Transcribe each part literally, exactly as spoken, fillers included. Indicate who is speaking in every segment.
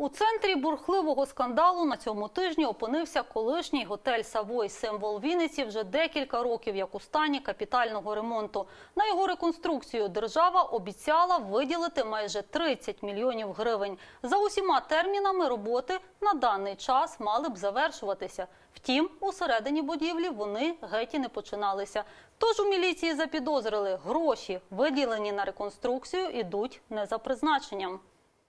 Speaker 1: У центрі бурхливого скандалу на цьому тижні опинився колишній готель «Савой», символ Вінниці вже декілька років як у стані капітального ремонту. На його реконструкцію держава обіцяла виділити майже тридцять мільйонів гривень. За усіма термінами роботи на даний час мали б завершуватися. Втім, усередині будівлі вони геть і не починалися. Тож у міліції запідозрили, гроші, виділені на реконструкцію, ідуть не за призначенням.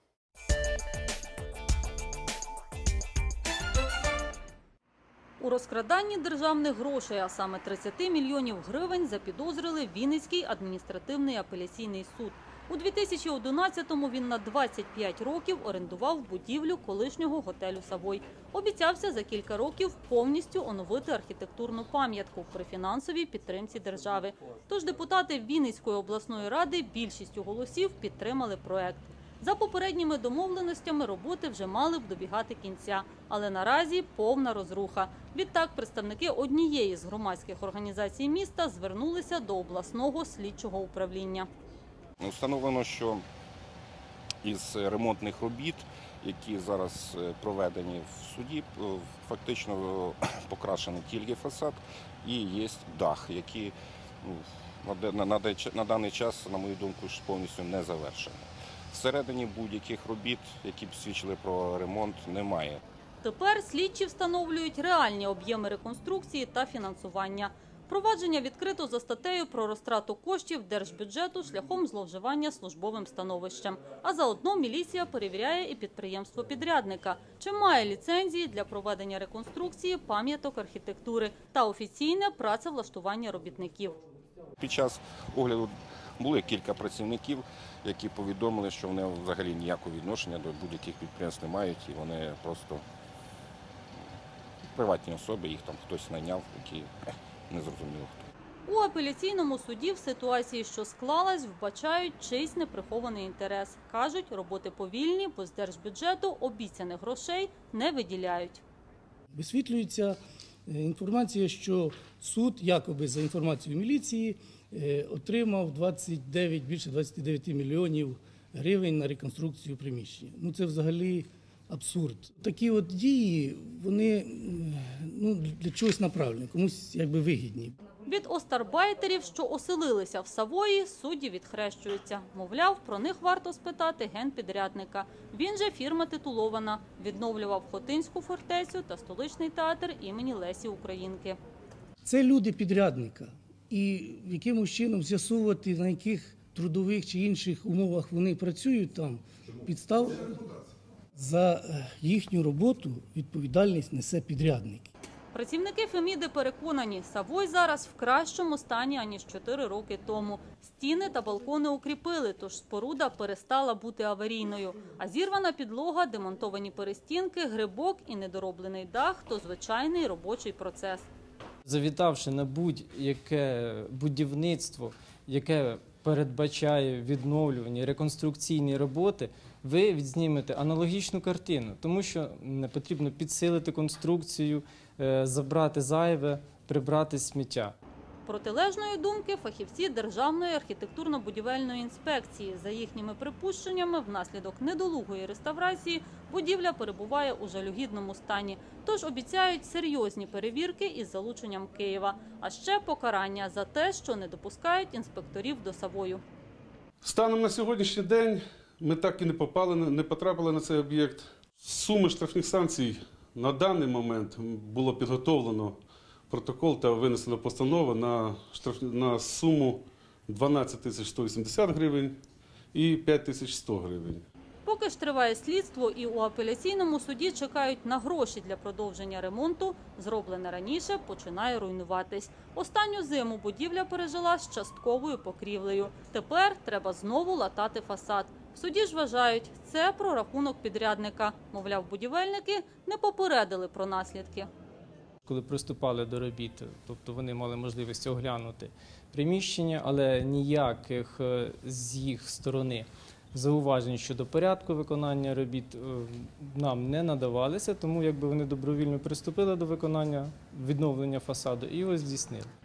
Speaker 1: У розкраданні державних грошей, а саме тридцять мільйонів гривень, запідозрили Вінницький адміністративний апеляційний суд. У дві тисячі одинадцятому він на двадцять п'ять років орендував будівлю колишнього готелю «Савой». Обіцявся за кілька років повністю оновити архітектурну пам'ятку при фінансовій підтримці держави. Тож депутати Вінницької обласної ради більшістю голосів підтримали проект. За попередніми домовленостями роботи вже мали б добігати кінця, але наразі повна розруха. Відтак представники однієї з громадських організацій міста звернулися до обласного слідчого управління.
Speaker 2: Встановлено, що із ремонтних робіт, які зараз проведені в суді, фактично покрашений тільки фасад і є дах, який на даний час, на мою думку, повністю не завершений. Всередині будь-яких робіт, які б свідчили про ремонт, немає.
Speaker 1: Тепер слідчі встановлюють реальні об'єми реконструкції та фінансування. Провадження відкрито за статтею про розтрату коштів держбюджету шляхом зловживання службовим становищем. А заодно міліція перевіряє і підприємство підрядника, чи має ліцензії для проведення реконструкції пам'яток архітектури та офіційне працевлаштування робітників.
Speaker 2: Під час огляду були кілька працівників, які повідомили, що вони взагалі ніякого відношення до будь-яких підприємств не мають, і вони просто приватні особи, їх там хтось найняв, які не зрозуміло хто.
Speaker 1: У апеляційному суді в ситуації, що склалась, вбачають чийсь неприхований інтерес. Кажуть, роботи повільні, бо з держбюджету обіцяних грошей не виділяють.
Speaker 3: Висвітлюється інформація, що суд, якоби за інформацією міліції, отримав двадцять дев'ять, більше двадцять дев'ять мільйонів гривень на реконструкцію приміщення. Ну це взагалі абсурд. Такі от дії, вони ну, для чогось направлені, комусь якби вигідні.
Speaker 1: Від остарбайтерів, що оселилися в Савої, судді відхрещуються. Мовляв, про них варто спитати генпідрядника. Він же фірма титулована, відновлював Хотинську фортецю та столичний театр імені Лесі Українки.
Speaker 3: Це люди підрядника. І якимось чином з'ясовувати, на яких трудових чи інших умовах вони працюють там, підстав за їхню роботу відповідальність несе підрядник.
Speaker 1: Працівники Феміди переконані, Савой зараз в кращому стані, аніж чотири роки тому. Стіни та балкони укріпили, тож споруда перестала бути аварійною. А зірвана підлога, демонтовані перестінки, грибок і недороблений дах – то звичайний робочий процес.
Speaker 4: Завітавши на будь-яке будівництво, яке передбачає відновлювані, реконструкційні роботи, ви відзнімете аналогічну картину, тому що не потрібно підсилити конструкцію, забрати зайве, прибрати сміття.
Speaker 1: Протилежної думки фахівці Державної архітектурно-будівельної інспекції. За їхніми припущеннями, внаслідок недолугої реставрації будівля перебуває у жалюгідному стані. Тож обіцяють серйозні перевірки із залученням Києва. А ще покарання за те, що не допускають інспекторів до Савою.
Speaker 5: Станом на сьогоднішній день ми так і не попали, не потрапили на цей об'єкт. Суми штрафних санкцій на даний момент було підготовлено протокол та винесена постанова на, штраф... на суму дванадцять тисяч сто вісімдесят гривень і п'ять тисяч сто гривень.
Speaker 1: Поки ж триває слідство і у апеляційному суді чекають на гроші для продовження ремонту, зроблене раніше починає руйнуватись. Останню зиму будівля пережила з частковою покрівлею. Тепер треба знову латати фасад. В суді ж вважають, це прорахунок підрядника. Мовляв, будівельники не попередили про наслідки.
Speaker 4: Коли приступали до робіт, тобто вони мали можливість оглянути приміщення, але ніяких з їх сторони зауважень щодо порядку виконання робіт нам не надавалися, тому якби вони добровільно приступили до виконання відновлення фасаду і його здійснили.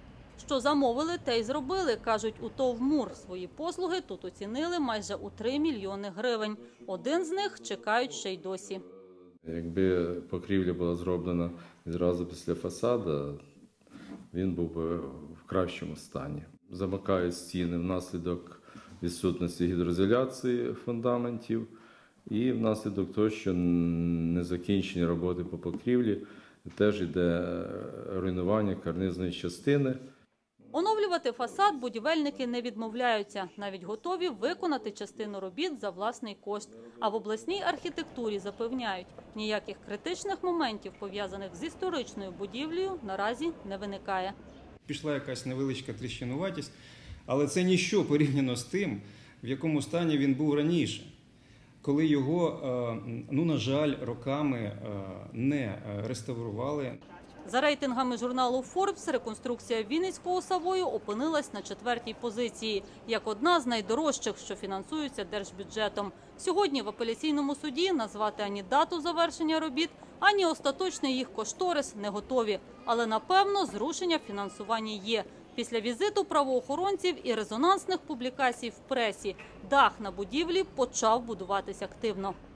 Speaker 1: Що замовили, те й зробили, кажуть у ТОВ «Мур». Свої послуги тут оцінили майже у три мільйони гривень. Один з них чекають ще й досі.
Speaker 6: Якби покрівля була зроблена відразу після фасаду, він був би в кращому стані. Замикають стіни внаслідок відсутності гідроізоляції фундаментів і внаслідок того, що незакінчені роботи по покрівлі, теж йде руйнування карнизної частини.
Speaker 1: Оновлювати фасад будівельники не відмовляються. Навіть готові виконати частину робіт за власний кошт. А в обласній архітектурі запевняють, ніяких критичних моментів, пов'язаних з історичною будівлею, наразі не виникає.
Speaker 7: Пішла якась невеличка тріщинуватість, але це ніщо порівняно з тим, в якому стані він був раніше, коли його, ну, на жаль, роками не реставрували.
Speaker 1: За рейтингами журналу «Форбс» реконструкція Вінницького Савою опинилась на четвертій позиції, як одна з найдорожчих, що фінансуються держбюджетом. Сьогодні в апеляційному суді назвати ані дату завершення робіт, ані остаточний їх кошторис не готові. Але, напевно, зрушення в фінансуванні є. Після візиту правоохоронців і резонансних публікацій в пресі дах на будівлі почав будуватись активно.